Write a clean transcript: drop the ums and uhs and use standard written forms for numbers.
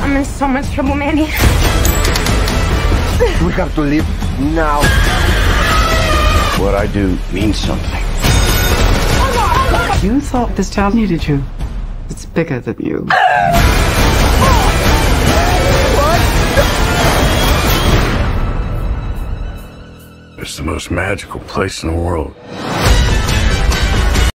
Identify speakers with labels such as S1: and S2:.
S1: I'm in so much trouble, Manny.
S2: We have to leave now. What I do means something.
S3: You thought this town needed you. It's bigger than you.
S2: It's the most magical place in the world.